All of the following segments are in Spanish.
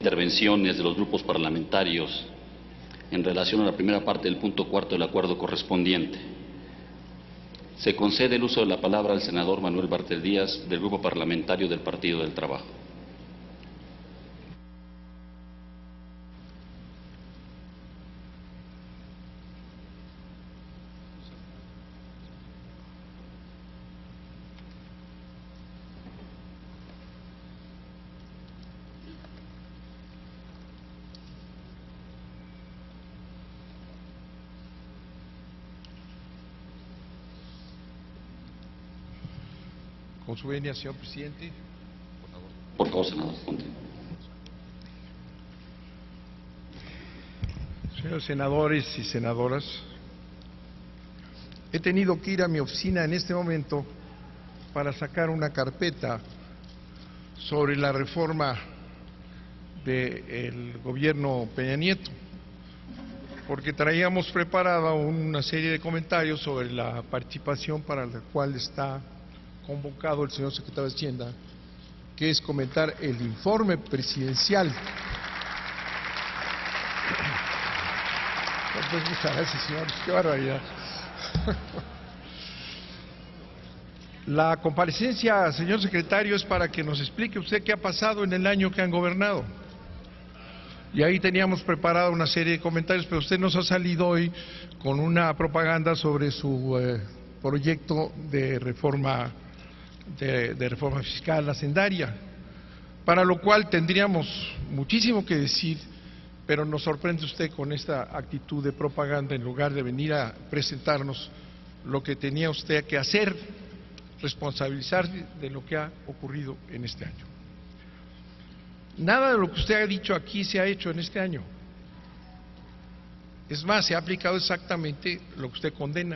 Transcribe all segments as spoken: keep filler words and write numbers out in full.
Intervenciones de los grupos parlamentarios en relación a la primera parte del punto cuarto del acuerdo correspondiente. Se concede el uso de la palabra al senador Manuel Bartel Díaz, del Grupo Parlamentario del Partido del Trabajo. Con su venia, señor presidente. Por favor, por favor senador. Señores senadores y senadoras, he tenido que ir a mi oficina en este momento para sacar una carpeta sobre la reforma del gobierno Peña Nieto, porque traíamos preparada una serie de comentarios sobre la participación para la cual está convocado el señor secretario de Hacienda, que es comentar el informe presidencial. Pues muchas gracias, señores, qué barbaridad. La comparecencia, señor secretario, es para que nos explique usted qué ha pasado en el año que han gobernado. Y ahí teníamos preparada una serie de comentarios, pero usted nos ha salido hoy con una propaganda sobre su eh, proyecto de reforma De, de reforma fiscal hacendaria, para lo cual tendríamos muchísimo que decir, pero nos sorprende usted con esta actitud de propaganda en lugar de venir a presentarnos lo que tenía usted que hacer, responsabilizarse de lo que ha ocurrido en este año. Nada de lo que usted ha dicho aquí se ha hecho en este año. Es más, se ha aplicado exactamente lo que usted condena.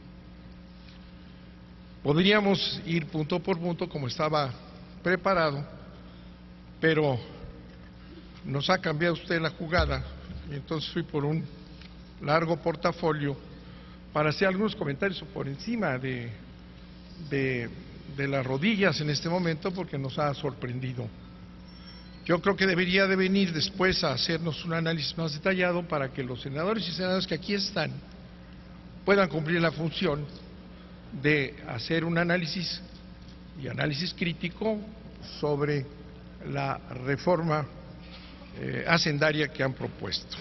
Podríamos ir punto por punto como estaba preparado, pero nos ha cambiado usted la jugada y entonces fui por un largo portafolio para hacer algunos comentarios por encima de, de, de las rodillas en este momento, porque nos ha sorprendido. Yo creo que debería de venir después a hacernos un análisis más detallado para que los senadores y senadoras que aquí están puedan cumplir la función de hacer un análisis y análisis crítico sobre la reforma eh, hacendaria que han propuesto.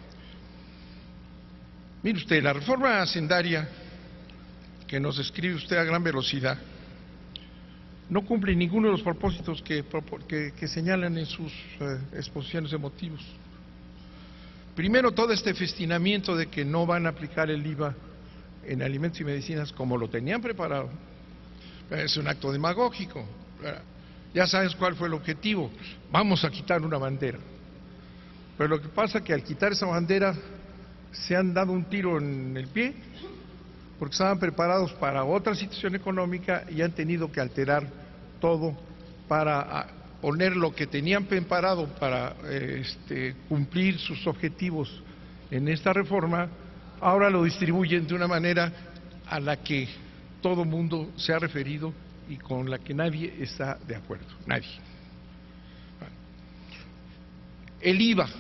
Mire usted, la reforma hacendaria que nos describe usted a gran velocidad no cumple ninguno de los propósitos que, que, que señalan en sus eh, exposiciones de motivos. Primero, todo este festinamiento de que no van a aplicar el I V A en alimentos y medicinas como lo tenían preparado, es un acto demagógico. Ya sabes cuál fue el objetivo: vamos a quitar una bandera. Pero lo que pasa es que al quitar esa bandera se han dado un tiro en el pie, porque estaban preparados para otra situación económica y han tenido que alterar todo para poner lo que tenían preparado para este, cumplir sus objetivos en esta reforma. Ahora lo distribuyen de una manera a la que todo mundo se ha referido y con la que nadie está de acuerdo, nadie. El I V A,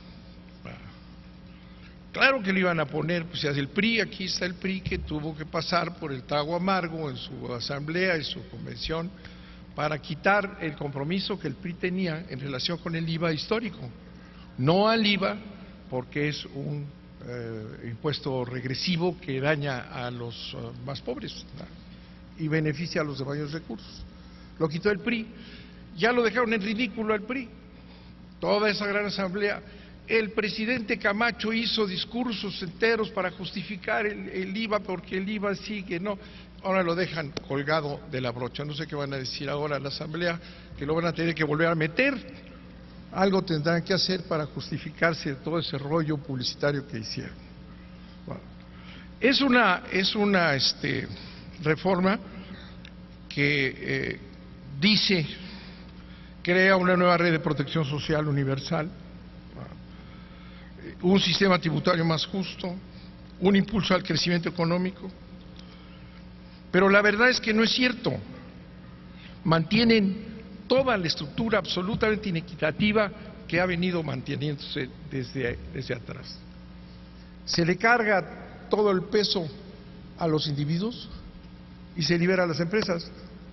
claro que lo iban a poner, pues si hace el P R I, aquí está el P R I que tuvo que pasar por el trago amargo en su asamblea y su convención para quitar el compromiso que el P R I tenía en relación con el I V A histórico, no al I V A porque es un Eh, impuesto regresivo que daña a los uh, más pobres, ¿no? Y beneficia a los de mayores recursos. Lo quitó el P R I, ya lo dejaron en ridículo al P R I, toda esa gran asamblea. El presidente Camacho hizo discursos enteros para justificar el, el I V A, porque el I V A sigue, no, ahora lo dejan colgado de la brocha. No sé qué van a decir ahora a la asamblea, que lo van a tener que volver a meter. Algo tendrán que hacer para justificarse de todo ese rollo publicitario que hicieron. Bueno, es una, es una este, reforma que eh, dice, crea una nueva red de protección social universal, un sistema tributario más justo, un impulso al crecimiento económico, pero la verdad es que no es cierto. Mantienen toda la estructura absolutamente inequitativa que ha venido manteniéndose desde, desde atrás. Se le carga todo el peso a los individuos y se libera a las empresas.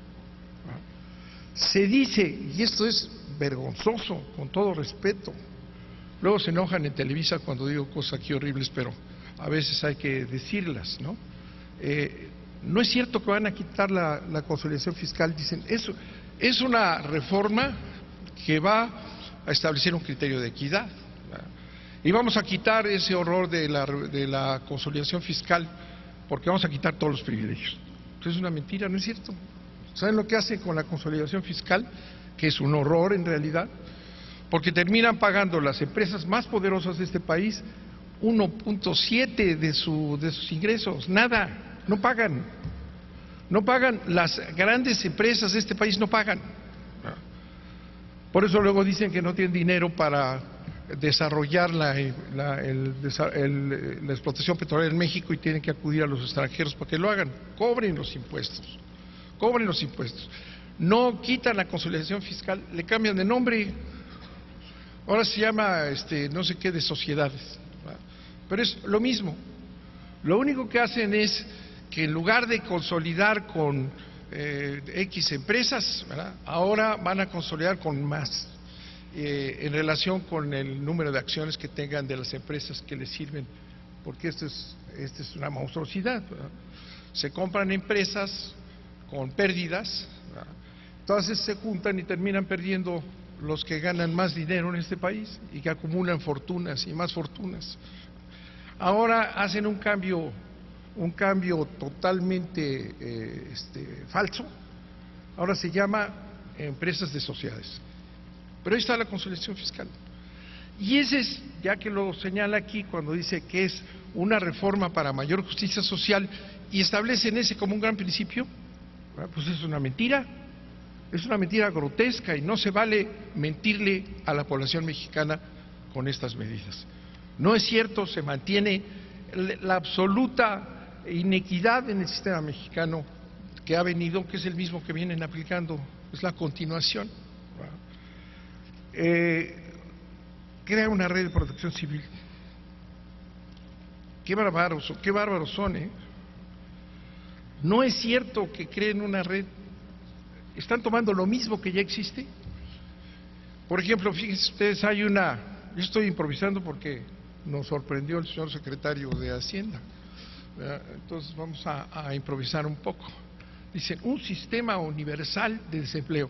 Se dice, y esto es vergonzoso, con todo respeto, luego se enojan en Televisa cuando digo cosas aquí horribles, pero a veces hay que decirlas, ¿no? Eh, no es cierto que van a quitar la, la consolidación fiscal, dicen, eso es una reforma que va a establecer un criterio de equidad, ¿verdad? Y vamos a quitar ese horror de la, de la consolidación fiscal, porque vamos a quitar todos los privilegios. Entonces es una mentira, ¿no es cierto? ¿Saben lo que hacen con la consolidación fiscal? Que es un horror en realidad, porque terminan pagando las empresas más poderosas de este país uno punto siete de, su, de sus ingresos, nada, no pagan, no pagan, las grandes empresas de este país no pagan. Por eso luego dicen que no tienen dinero para desarrollar la, la, el, el, la explotación petrolera en México y tienen que acudir a los extranjeros para que lo hagan. Cobren los impuestos, cobren los impuestos. No quitan la consolidación fiscal, le cambian de nombre. Ahora se llama este, no sé qué de sociedades, ¿verdad? Pero es lo mismo. Lo único que hacen es que en lugar de consolidar con eh, X empresas, ¿verdad?, ahora van a consolidar con más, eh, en relación con el número de acciones que tengan de las empresas que les sirven, porque esto es, esto es una monstruosidad, ¿verdad? Se compran empresas con pérdidas, ¿verdad? Entonces se juntan y terminan perdiendo los que ganan más dinero en este país y que acumulan fortunas y más fortunas. Ahora hacen un cambio, un cambio totalmente eh, este, falso. Ahora se llama empresas de sociedades. Pero ahí está la consolidación fiscal. Y ese es, ya que lo señala aquí cuando dice que es una reforma para mayor justicia social y establecen ese como un gran principio, pues es una mentira. Es una mentira grotesca y no se vale mentirle a la población mexicana con estas medidas. No es cierto, se mantiene la absoluta inequidad en el sistema mexicano que ha venido, que es el mismo que vienen aplicando, es la continuación. Eh, crea una red de protección civil. Qué bárbaros, qué bárbaros son, ¿eh? No es cierto que creen una red. Están tomando lo mismo que ya existe. Por ejemplo, fíjense ustedes, hay una, yo estoy improvisando porque nos sorprendió el señor secretario de Hacienda, ¿verdad? Entonces vamos a, a improvisar un poco. Dicen, un sistema universal de desempleo.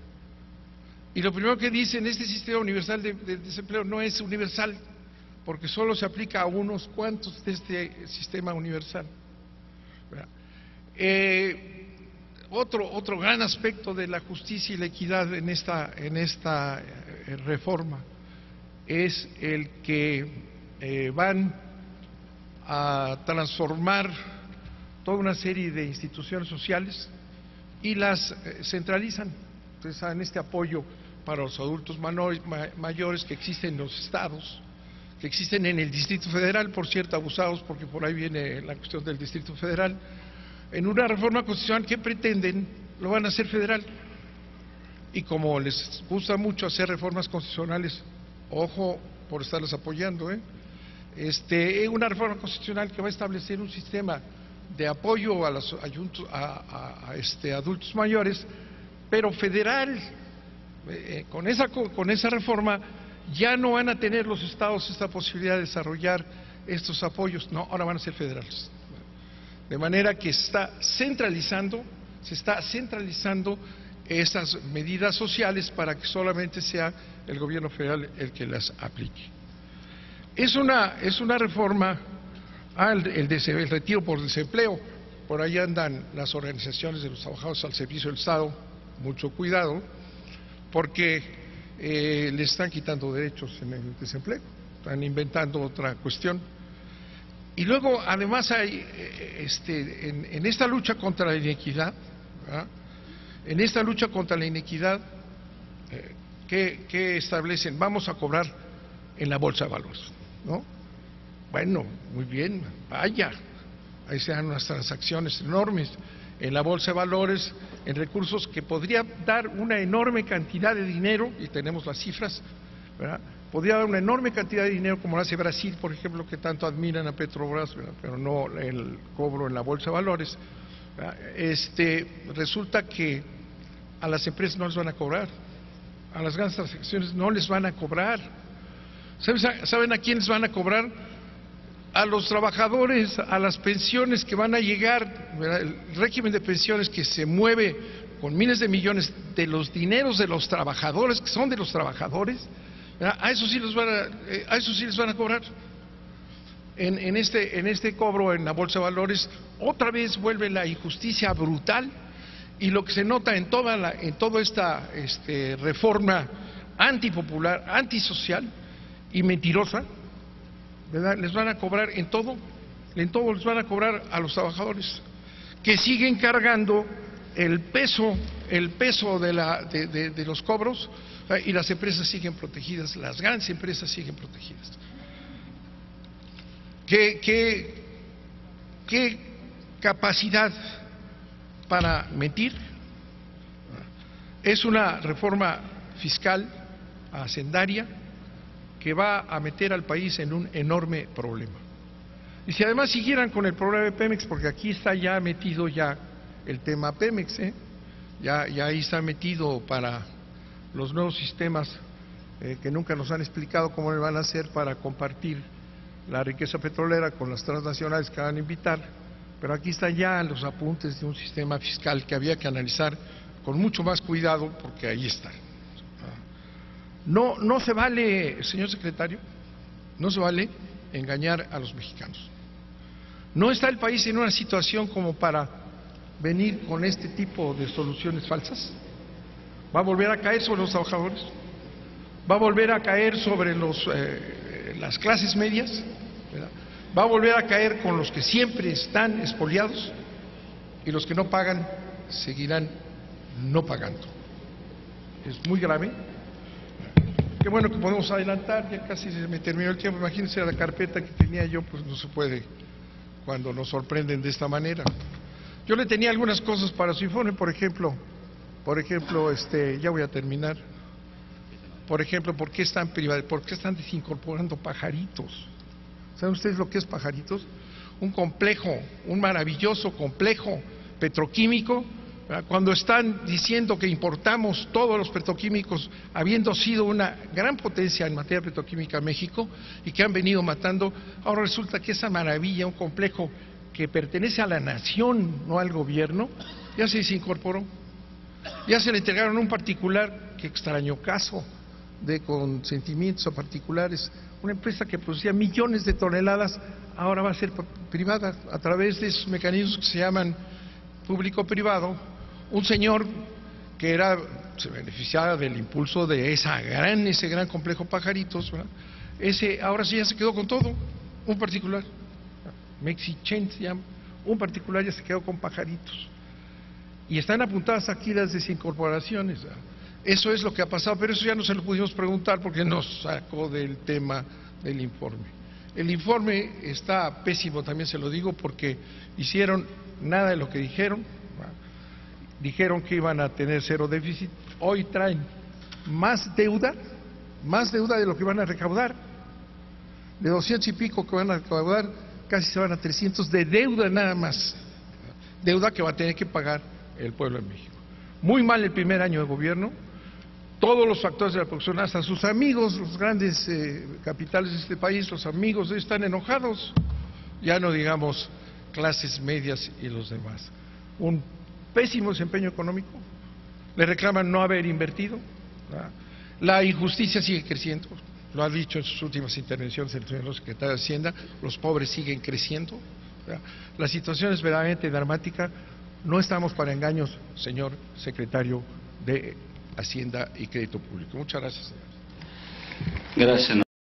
Y lo primero que dicen, este sistema universal de, de desempleo no es universal, porque solo se aplica a unos cuantos de este sistema universal, ¿verdad? Eh, Otro, otro gran aspecto de la justicia y la equidad en esta, en esta eh, reforma es el que eh, van a transformar toda una serie de instituciones sociales y las eh, centralizan. Entonces, en este apoyo para los adultos menores, ma, mayores que existen en los estados, que existen en el Distrito Federal, por cierto, abusados porque por ahí viene la cuestión del Distrito Federal. En una reforma constitucional que pretenden, lo van a hacer federal. Y como les gusta mucho hacer reformas constitucionales, ojo por estarlas apoyando, ¿eh? Este, una reforma constitucional que va a establecer un sistema de apoyo a los ayuntos, a, a, a este, adultos mayores, pero federal. Eh, con esa, con esa reforma ya no van a tener los estados esta posibilidad de desarrollar estos apoyos, no, ahora van a ser federales. De manera que está centralizando, se está centralizando esas medidas sociales para que solamente sea el gobierno federal el que las aplique. Es una, es una reforma al el, el retiro por desempleo. Por ahí andan las organizaciones de los trabajadores al servicio del Estado, mucho cuidado, porque eh, le están quitando derechos en el desempleo, están inventando otra cuestión. Y luego, además, hay, este, en, en esta lucha contra la inequidad, ¿verdad?, en esta lucha contra la inequidad, eh, ¿qué, qué establecen? Vamos a cobrar en la bolsa de valores, ¿no? Bueno, muy bien, vaya, ahí se dan unas transacciones enormes en la bolsa de valores, en recursos que podría dar una enorme cantidad de dinero, y tenemos las cifras, ¿verdad? Podría dar una enorme cantidad de dinero como lo hace Brasil, por ejemplo, que tanto admiran a Petrobras, ¿verdad? Pero no el cobro en la bolsa de valores. ¿verdad? Este, resulta que a las empresas no les van a cobrar, a las grandes transacciones no les van a cobrar. ¿Saben a quiénes van a cobrar? A los trabajadores, a las pensiones que van a llegar, ¿verdad? El régimen de pensiones que se mueve con miles de millones de los dineros de los trabajadores, que son de los trabajadores, ¿verdad? a eso sí les van a, a eso sí les van a cobrar. En, en este, en este cobro en la bolsa de valores, otra vez vuelve la injusticia brutal, y lo que se nota en toda la, en toda esta este, reforma antipopular, antisocial y mentirosa, ¿verdad? Les van a cobrar en todo, en todo les van a cobrar a los trabajadores, que siguen cargando el peso, el peso de, la, de, de, de los cobros, ¿verdad? Y las empresas siguen protegidas, las grandes empresas siguen protegidas. ¿Qué, qué, qué capacidad para mentir? Es una reforma fiscal hacendaria que va a meter al país en un enorme problema. Y si además siguieran con el problema de Pemex, porque aquí está ya metido ya el tema Pemex, ¿eh? ya, ya ahí está metido para los nuevos sistemas eh, que nunca nos han explicado cómo le van a hacer para compartir la riqueza petrolera con las transnacionales que van a invitar, pero aquí están ya los apuntes de un sistema fiscal que había que analizar con mucho más cuidado, porque ahí está. No, no se vale, señor secretario, no se vale engañar a los mexicanos. No está el país en una situación como para venir con este tipo de soluciones falsas. Va a volver a caer sobre los trabajadores, va a volver a caer sobre los, eh, las clases medias, ¿verdad? Va a volver a caer con los que siempre están expoliados, y los que no pagan seguirán no pagando. Es muy grave. Qué bueno que podemos adelantar, ya casi se me terminó el tiempo. Imagínense la carpeta que tenía yo, pues no se puede cuando nos sorprenden de esta manera. Yo le tenía algunas cosas para su informe, por ejemplo, por ejemplo, este, ya voy a terminar. Por ejemplo, ¿por qué están privados, por qué están desincorporando Pajaritos? ¿Saben ustedes lo que es Pajaritos? Un complejo, un maravilloso complejo petroquímico. Cuando están diciendo que importamos todos los petroquímicos, habiendo sido una gran potencia en materia petroquímica a México, y que han venido matando, ahora resulta que esa maravilla, un complejo que pertenece a la nación, no al gobierno, ya se desincorporó. Ya se le entregaron a un particular, que extraño caso de consentimientos a particulares, una empresa que producía millones de toneladas, ahora va a ser privada a través de esos mecanismos que se llaman público-privado. Un señor que era, se beneficiaba del impulso de esa gran, ese gran complejo Pajaritos, ¿verdad? Ese ahora sí ya se quedó con todo, un particular, Mexichen se llama, un particular ya se quedó con Pajaritos. Y están apuntadas aquí las desincorporaciones, ¿verdad? Eso es lo que ha pasado, pero eso ya no se lo pudimos preguntar porque nos sacó del tema del informe. El informe está pésimo, también se lo digo, porque hicieron nada de lo que dijeron. Dijeron que iban a tener cero déficit, hoy traen más deuda, más deuda de lo que van a recaudar. De doscientos y pico que van a recaudar, casi se van a trescientos de deuda nada más. Deuda que va a tener que pagar el pueblo de México. Muy mal el primer año de gobierno, todos los factores de la producción, hasta sus amigos, los grandes eh, capitales de este país, los amigos de ellos están enojados, ya no digamos clases medias y los demás. Un pésimo desempeño económico, le reclaman no haber invertido, ¿verdad? La injusticia sigue creciendo, lo ha dicho en sus últimas intervenciones el señor secretario de Hacienda, los pobres siguen creciendo, ¿verdad? La situación es verdaderamente dramática, no estamos para engaños, señor secretario de Hacienda y Crédito Público. Muchas gracias, señor. Gracias.